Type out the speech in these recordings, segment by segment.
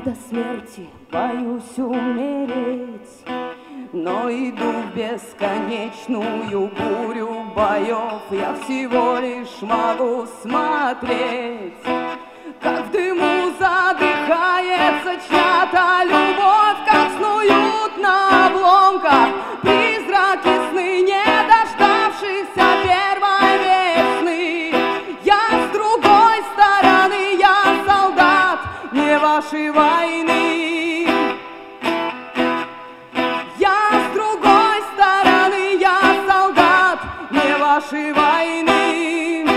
до смерти боюсь умереть, но иду в бесконечную бурю боев. Я всего лишь могу смотреть, как в дыму задыхается чья-то любовь, как снуют на обломках призраки сны, не дождавшихся первой весны. Я с другой стороны, я солдат не вашей войны. Я с другой стороны, я солдат не вашей войны.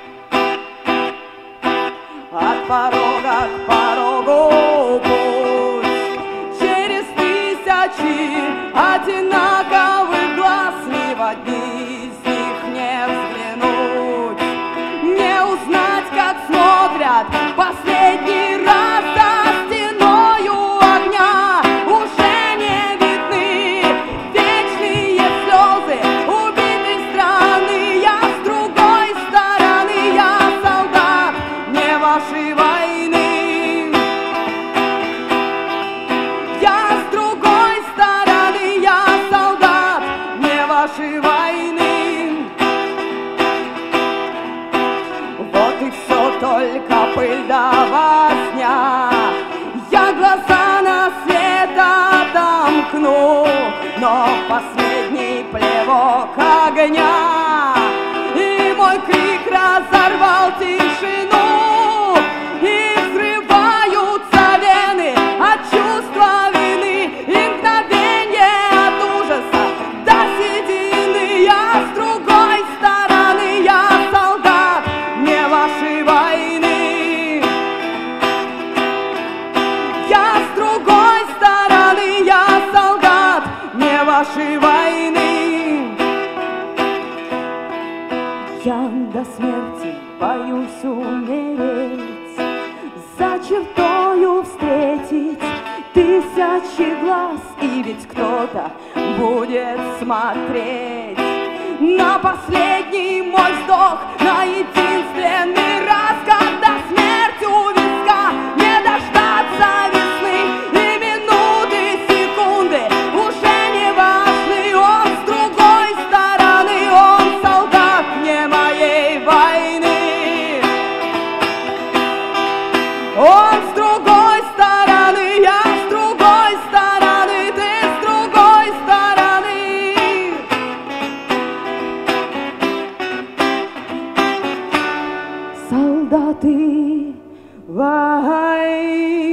От порога к порогу путь, через тысячи одинаковых глаз, ни в одни из них не взглянуть, не узнать, как смотрят последний раз за стеною огня. Уже не видны вечные слезы убитой страны. Я с другой стороны, я солдат не вашей войны. Я с другой стороны, я солдат не вашей войны. Вот и все, только пыль да возня. Я глаза на свет отомкну, но последний плевок огня и мой крик разорвал тишину. И взрываются вены от чувства вины и мгновенье от ужаса до седины. Я с другой стороны, я солдат не вашей войны. Я с другой стороны, я солдат не вашей войны. Я до смерти боюсь умереть, за чертою встретить тысячи глаз, и ведь кто-то будет смотреть на последний мой вздох, на единственный раз, когда смерть у виска, не дождаться весны, и минуты, секунды уже не важны. Он с другой стороны, он солдат не моей войны. Он с другой стороны, я с другой стороны, ты с другой стороны. Солдаты войны.